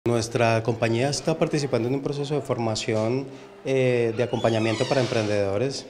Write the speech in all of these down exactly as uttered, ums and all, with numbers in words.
Nuestra compañía está participando en un proceso de formación eh, de acompañamiento para emprendedores.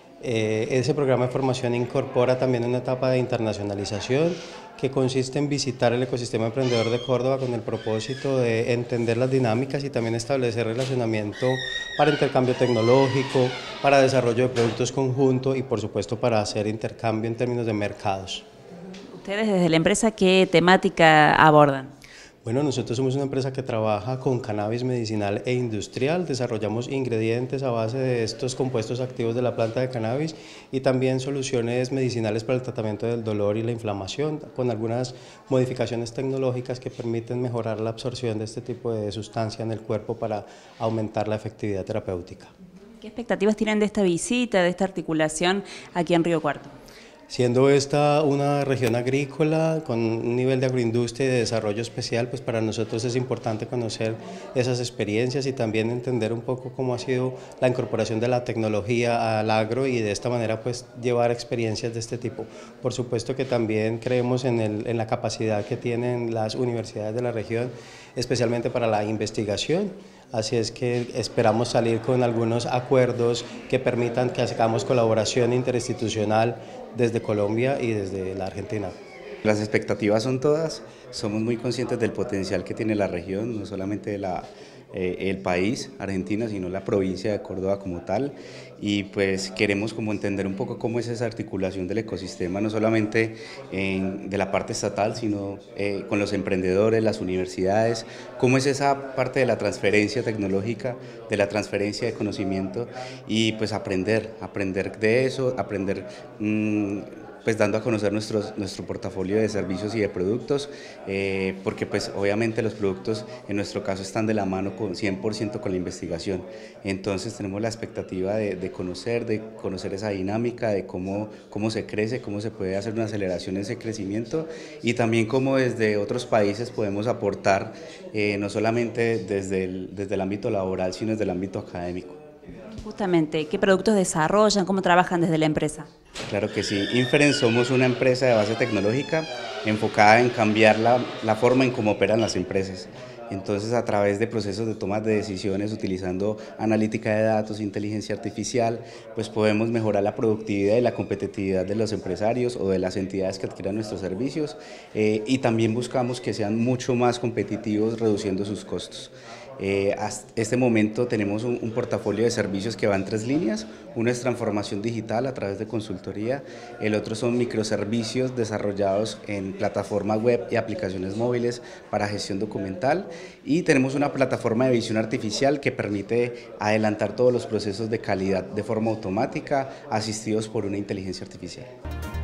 Eh, ese programa de formación incorpora también una etapa de internacionalización que consiste en visitar el ecosistema emprendedor de Córdoba con el propósito de entender las dinámicas y también establecer relacionamiento para intercambio tecnológico, para desarrollo de productos conjuntos y por supuesto para hacer intercambio en términos de mercados. ¿Ustedes desde la empresa qué temática abordan? Bueno, nosotros somos una empresa que trabaja con cannabis medicinal e industrial, desarrollamos ingredientes a base de estos compuestos activos de la planta de cannabis y también soluciones medicinales para el tratamiento del dolor y la inflamación, con algunas modificaciones tecnológicas que permiten mejorar la absorción de este tipo de sustancia en el cuerpo para aumentar la efectividad terapéutica. ¿Qué expectativas tienen de esta visita, de esta articulación aquí en Río Cuarto? Siendo esta una región agrícola con un nivel de agroindustria y de desarrollo especial, pues para nosotros es importante conocer esas experiencias y también entender un poco cómo ha sido la incorporación de la tecnología al agro y de esta manera pues llevar experiencias de este tipo. Por supuesto que también creemos en, el, en la capacidad que tienen las universidades de la región, especialmente para la investigación. Así es que esperamos salir con algunos acuerdos que permitan que hagamos colaboración interinstitucional desde Colombia y desde la Argentina. Las expectativas son todas, somos muy conscientes del potencial que tiene la región, no solamente la, eh, el país, Argentina, sino la provincia de Córdoba como tal, y pues queremos como entender un poco cómo es esa articulación del ecosistema, no solamente en, de la parte estatal, sino eh, con los emprendedores, las universidades, cómo es esa parte de la transferencia tecnológica, de la transferencia de conocimiento y pues aprender, aprender de eso, aprender mmm, pues dando a conocer nuestros, nuestro portafolio de servicios y de productos, eh, porque pues obviamente los productos en nuestro caso están de la mano con cien por ciento con la investigación, entonces tenemos la expectativa de, de conocer, de conocer esa dinámica, de cómo, cómo se crece, cómo se puede hacer una aceleración en ese crecimiento y también cómo desde otros países podemos aportar, eh, no solamente desde el, desde el ámbito laboral, sino desde el ámbito académico. Justamente, ¿qué productos desarrollan? ¿Cómo trabajan desde la empresa? Claro que sí, Inference somos una empresa de base tecnológica enfocada en cambiar la, la forma en cómo operan las empresas. Entonces, a través de procesos de toma de decisiones, utilizando analítica de datos, inteligencia artificial, pues podemos mejorar la productividad y la competitividad de los empresarios o de las entidades que adquieran nuestros servicios eh, y también buscamos que sean mucho más competitivos reduciendo sus costos. Eh, hasta este momento tenemos un, un portafolio de servicios que va en tres líneas, uno es transformación digital a través de consultoría, el otro son microservicios desarrollados en plataformas web y aplicaciones móviles para gestión documental y tenemos una plataforma de visión artificial que permite adelantar todos los procesos de calidad de forma automática asistidos por una inteligencia artificial.